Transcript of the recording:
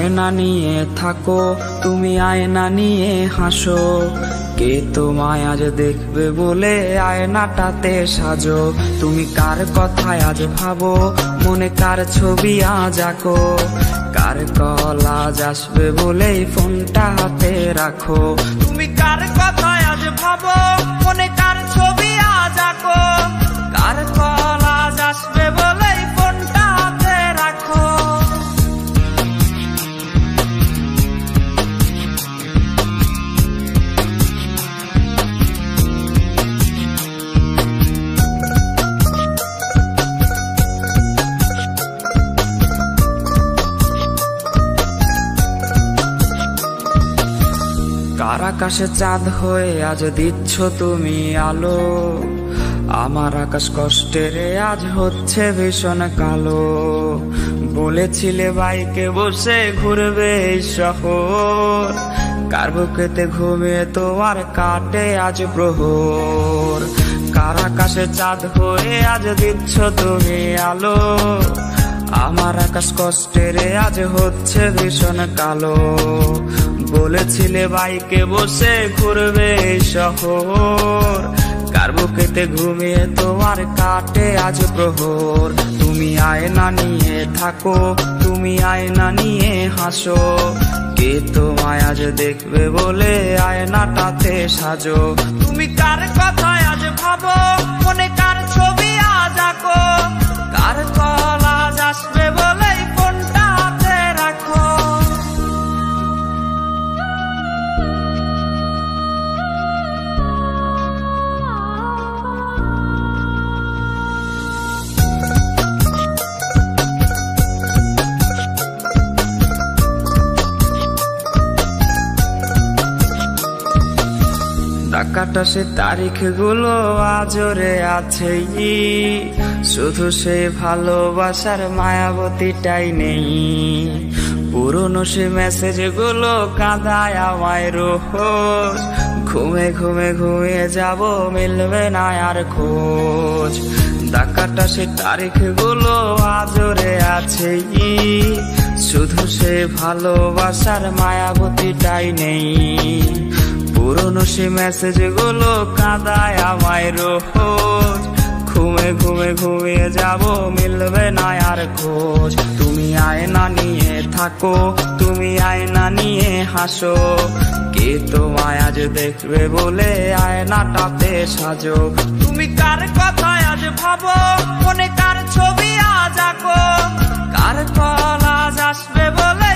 আয়না নিয়ে থাকো, তুমি আয়না নিয়ে হাসো। কে তোমায় আজ দেখবে বলে আয়নাটাতে সাজো। তুমি কার কথায় আজ ভাবো, মনে কার ছবি আজ আঁকো। কার কল আজ আসবে বলেই ফোনটা হাতে রাখো। তুমি কার কথায় আজ ভাবো, মনে কার ছবি আজ আঁকো। কার কল আজ আসবে বলেই ফোনটা হাতে রাখো। কার আকাশে চাঁদ হয়ে আজ দিচ্ছ তুমি আলো। আমার আকাশ কষ্টের আজ হচ্ছে ভীষণ কালো। বলেছিলে বাইকে বসে ঘুরবে এই শহর, কার বুকেতে ঘুমিয়ে তোমার কাটে আজ প্রহর। কার আকাশে চাঁদ হয়ে আজ দিচ্ছ তুমি আলো। আমার আকাশ কষ্টের আজ হচ্ছে ভীষণ কালো। বলেছিলে বাইকে বসে ঘুরবে এই শহর, কার বুকেতে ঘুমিয়ে তোমার কাটে আজ প্রহর। তুমি আয়না নিয়ে থাকো, তুমি আয়না নিয়ে হাসো। কে তোমায় আজ দেখবে বলে আয়নাটাতে সাজো। তুমি কার কথায় আজ ভাবো, মনে কার ছবি আজ আঁকো। কার কল আজ আসবে বলেই ফোনটা হাতে রাখো। ডাকাটা সে তারিখ গুলো আজরে আছে, শুধু সে ভালোবাসার মায়াবতীটাই নেই। পুরনো সে মেসেজ গুলো কাঁদায় আমায় রোজ। ঘুমে ঘুমে ঘুমিয়ে যাব, মিলবে না আর খোঁজ। ডাকাটা সে তারিখ গুলো আজরে আছে, শুধু সে ভালোবাসার মায়াবতীটাই নেই। পুরনো সে মেসেজ গুলো কাঁদায় আমায় রোজ। ঘুমে ঘুমে ঘুমিয়ে যাব, মিলবে না আর খোঁজ। তুমি আয়না নিয়ে থাকো, তুমি আয়না নিয়ে হাসো। কে তোমায় আজ দেখবে বলে আয়নাটাতে সাজো। তুমি কার কথায় আজ ভাবো, মনে কার ছবি আজ আঁকো। কার কল আজ আসবে বলে